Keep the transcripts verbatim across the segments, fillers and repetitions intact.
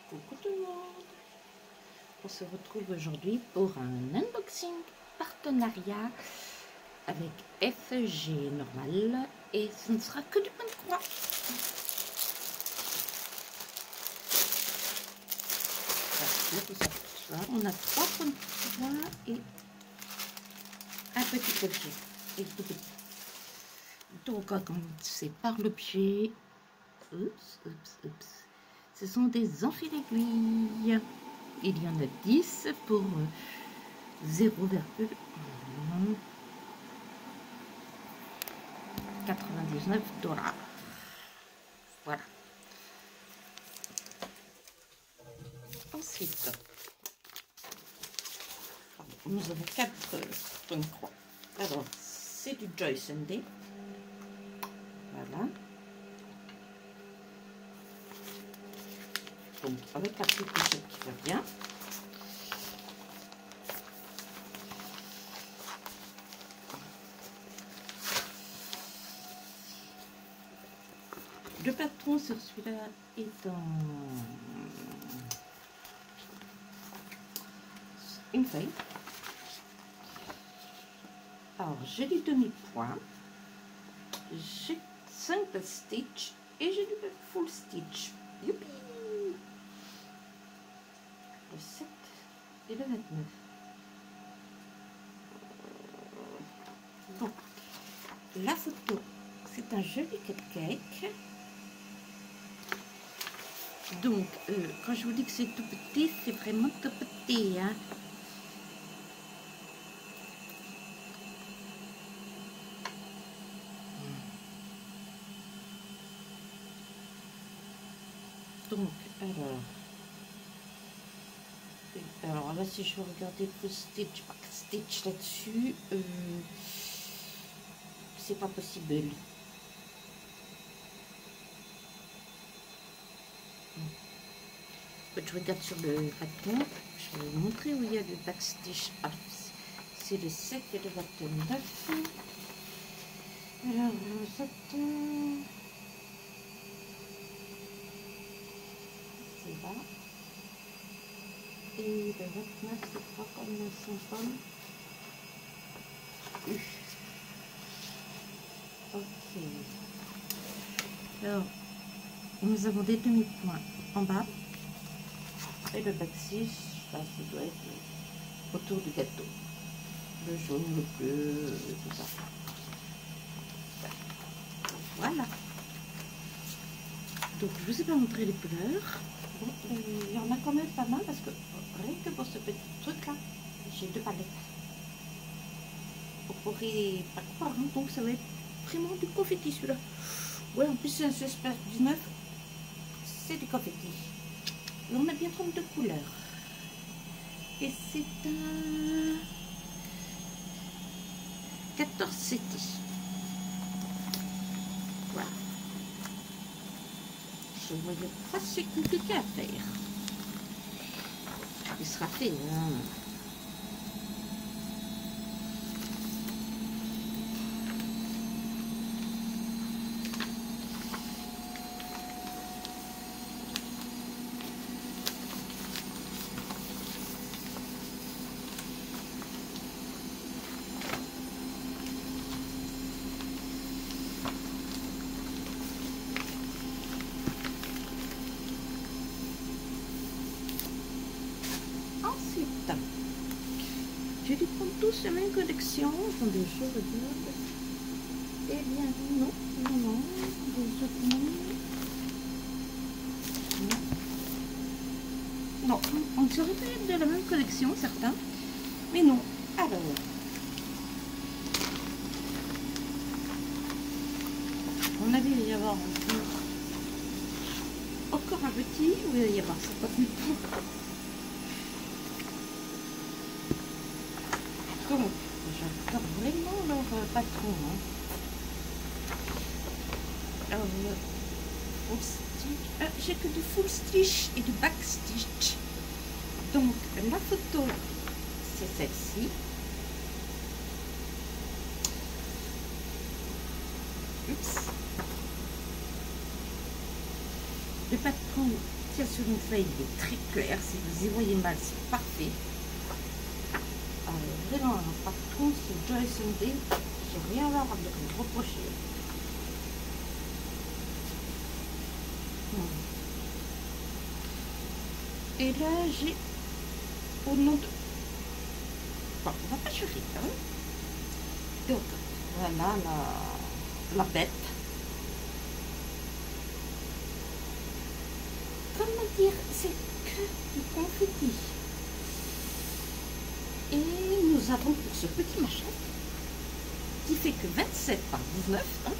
Coucou tout le monde. On se retrouve aujourd'hui pour un unboxing partenariat avec F G Normal et ce ne sera que du pain de croix. Voilà, tout ça, tout ça. On a trois pains de croix et un petit objet. Et tout petit. Donc on va commencer par l'objet. Oups, oups, oups. Ce sont des enfils aiguilles. Il y en a dix pour zéro virgule quatre-vingt-dix-neuf dollars. Voilà. Ensuite, nous avons quatre points de croix. Alors, c'est du Joy Sunday. Voilà. Donc, avec la petite pochette qui va bien. Le patron sur celui-là est en une feuille. Alors, j'ai du demi-point, j'ai cinq stitch et j'ai du full stitch. Youpi! Le sept et le vingt-neuf. Donc, la photo, c'est un joli cupcake. Donc, euh, quand je vous dis que c'est tout petit, c'est vraiment tout petit, hein. Donc, alors... Alors là, si je veux regarder le stitch, stitch là-dessus, euh, c'est pas possible. Je regarde sur le patron, je vais vous montrer où il y a le backstitch. Ah, c'est le sept et le vingt-neuf. Alors, le sept, c'est là. Et le vingt-neuf, c'est pas comme le symptôme. Ok. Alors, nous avons des demi-points en bas. Et le backstitch, ça, ça doit être autour du gâteau. Le jaune, le bleu, tout ça. Voilà. Donc, je vous ai pas montré les couleurs. Bon, euh, il y en a quand même pas mal parce que rien que pour ce petit truc là, j'ai deux palettes. Vous pourrez pas croire, hein, donc ça va être vraiment du confetti celui-là. Ouais, en plus c'est un Super dix-neuf, c'est du confetti. Et on a bien trente-deux couleurs. Et c'est un quatorze centi. Voilà. Je ne voyais pas c'est compliqué à faire. Il sera fait, hein. Je les prends tous la même collection. Attendez, je regarde. Eh bien, non, non, non. Les autres, non. Non, non on serait peut-être de la même collection, certains. Mais non. Alors. On avait il va y avoir encore un petit. Où il va y avoir cinquante mille points. Donc, j'adore vraiment leur euh, patron. Hein. Alors, le full stitch. Euh, j'ai que du full stitch et du back stitch. Donc, la photo, c'est celle-ci. Oups. Le patron, qu'il y a sur une feuille, il est très clair. Si vous y voyez mal, c'est parfait. Euh, vraiment, par contre, ce Joyce and Day, j'ai rien à leur reprocher. Hmm. Et là, j'ai au nom de... Bon, on va pas chauffer, hein. Donc, voilà la, la bête. Comment dire, c'est que du confetti. Et nous avons pour ce petit machin, qui fait que vingt-sept par dix-neuf, hein,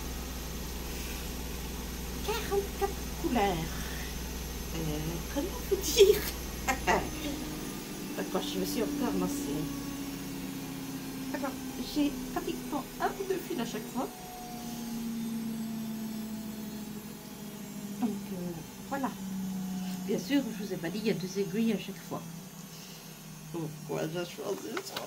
quarante-quatre couleurs. Euh, comment vous dire? D'accord, je me suis encore lancée. Alors, j'ai pratiquement un ou deux fils à chaque fois. Donc, euh, voilà. Bien sûr, je vous ai pas dit, il y a deux aiguilles à chaque fois. Pourquoi j'ai choisi ça?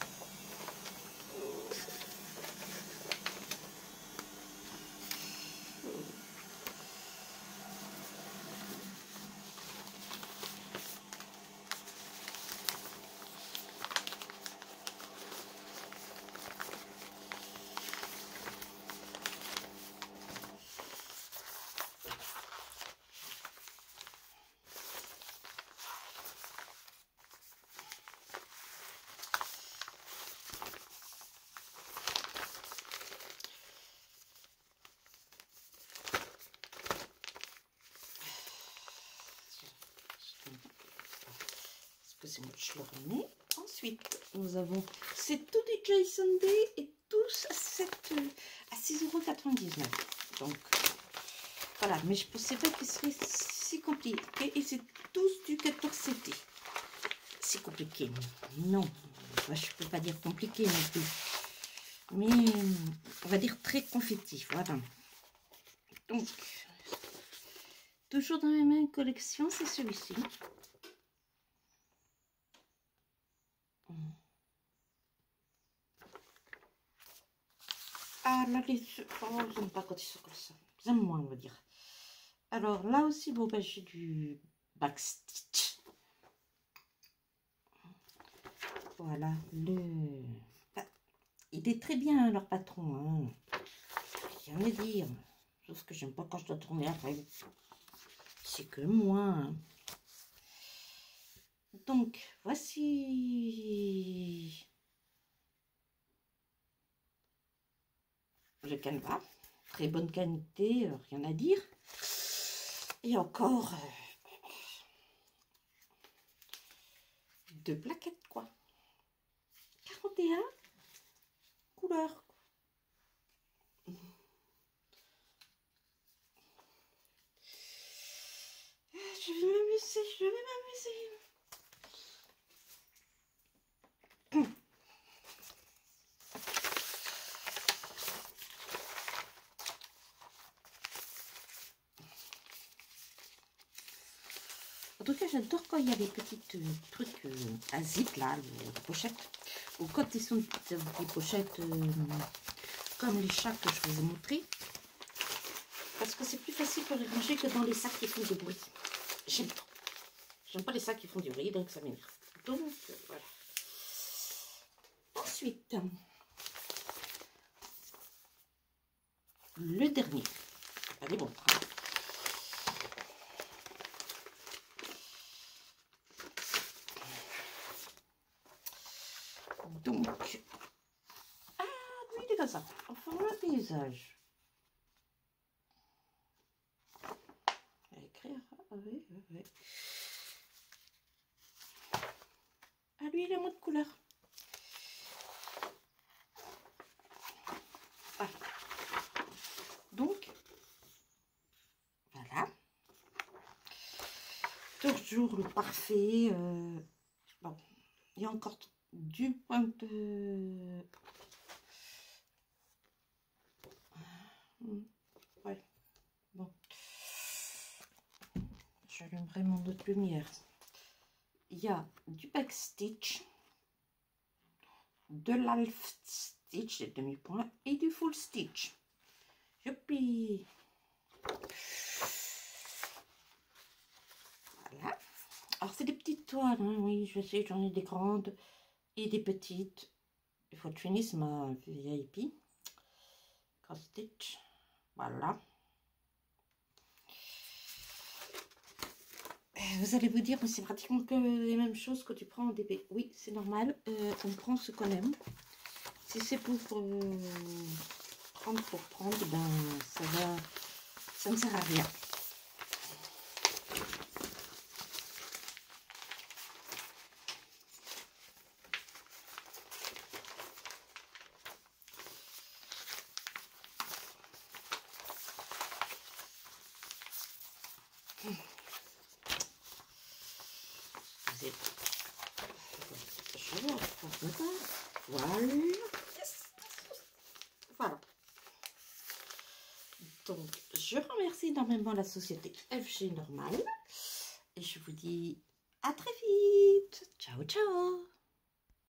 Excusez-moi, je le remets. Ensuite, nous avons, c'est tout des Joyce and Day et tous à, à six euros quatre-vingt-dix-neuf. Donc, voilà, mais je ne pensais pas qu'il serait si compliqué. Et c'est tous du quatorze C T. C'est compliqué. Non, moi, je ne peux pas dire compliqué non plus. Mais, on va dire très confetti. Voilà. Donc, toujours dans la même collection, c'est celui-ci. Ah, là, les... Oh, j'aime pas quand ils sont comme ça. J'aime moins, on va dire. Alors, là aussi, bon, ben, j'ai du backstitch. Voilà, le... Ah, il est très bien, leur patron, hein. Rien à dire. Sauf que j'aime pas quand je dois tourner après. C'est que moi, hein. Donc, voici... le canevas. Très bonne qualité, euh, rien à dire. Et encore... Euh, deux plaquettes, quoi. quarante et un couleurs. Je vais m'amuser, je vais m'amuser. En tout cas, j'adore quand il y a les petits euh, trucs euh, à zip, là, les, les pochettes. Ou quand ils sont des, des pochettes euh, comme les sacs que je vous ai montré. Parce que c'est plus facile pour les ranger que dans les sacs qui font du bruit. J'aime trop. J'aime pas les sacs qui font du bruit, donc ça m'énerve. Donc, euh, voilà. Ensuite, le dernier. Allez, bon. Donc, ah, lui, il est comme ça, en format paysage. À écrire, ah oui, oui, oui. Ah, lui, il est en mode couleur. Voilà. Donc, voilà. Toujours le parfait. Euh, bon, il y a encore du point de... Ouais, bon. J'allumerai mon autre lumière. Il y a du backstitch, de l'half stitch, des demi-points, et du full stitch. Youpi! Alors, c'est des petites toiles, hein, oui, je sais, j'en ai des grandes et des petites. Il faut que je finisse ma V I P. Cross stitch. Voilà. Vous allez vous dire, mais c'est pratiquement que les mêmes choses que tu prends en D P. Oui, c'est normal. Euh, on prend ce qu'on aime. Si c'est pour euh, prendre pour prendre, ben ça va, ça ne sert à rien. Voilà. Yes. Voilà. Donc, je remercie énormément la société F G Normal. Et je vous dis à très vite. Ciao, ciao.